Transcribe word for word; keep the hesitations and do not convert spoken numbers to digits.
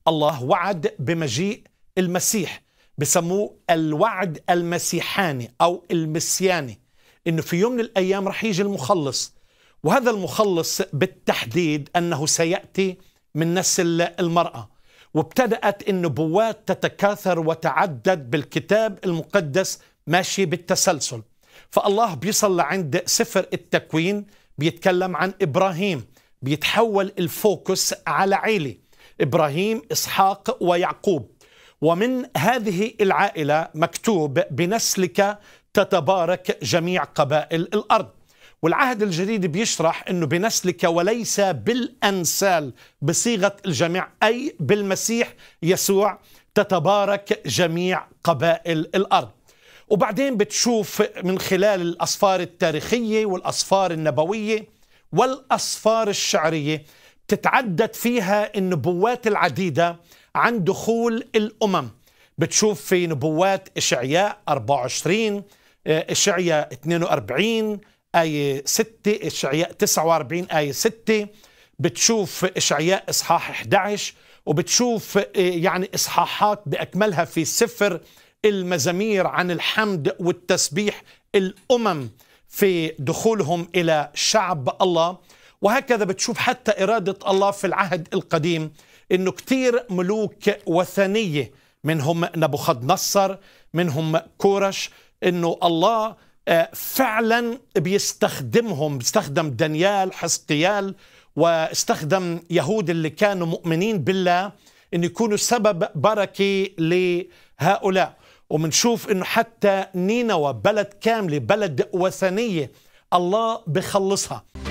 الله وعد بمجيء المسيح، بسموه الوعد المسيحاني أو المسياني، إنه في يوم من الأيام رح يجي المخلص، وهذا المخلص بالتحديد أنه سيأتي من نسل المرأة. وابتدأت النبوات تتكاثر وتعدد بالكتاب المقدس ماشي بالتسلسل. فالله بيصل لعند سفر التكوين بيتكلم عن إبراهيم، بيتحول الفوكس على عيلة إبراهيم إسحاق ويعقوب، ومن هذه العائلة مكتوب بنسلك تتبارك جميع قبائل الأرض. والعهد الجديد بيشرح أنه بنسلك وليس بالأنسال بصيغة الجميع، أي بالمسيح يسوع تتبارك جميع قبائل الأرض. وبعدين بتشوف من خلال الأسفار التاريخية والأسفار النبوية والأسفار الشعرية تتعدد فيها النبوات العديدة عن دخول الأمم. بتشوف في نبوات إشعياء أربعة وعشرين، إشعياء اثنين وأربعين آية ستة، إشعياء تسعة وأربعين آية ستة، بتشوف إشعياء إصحاح أحد عشر، وبتشوف يعني إصحاحات بأكملها في سفر المزامير عن الحمد والتسبيح الأمم في دخولهم إلى شعب الله. وهكذا بتشوف حتى إرادة الله في العهد القديم إنه كتير ملوك وثنية، منهم نبوخذ نصر، منهم كورش، إنه الله فعلا بيستخدمهم، بيستخدم دانيال، حزقيال، واستخدم يهود اللي كانوا مؤمنين بالله إن يكونوا سبب بركة لهؤلاء. ومنشوف إنه حتى نينوى بلد كاملة، بلد وثنية، الله بخلصها.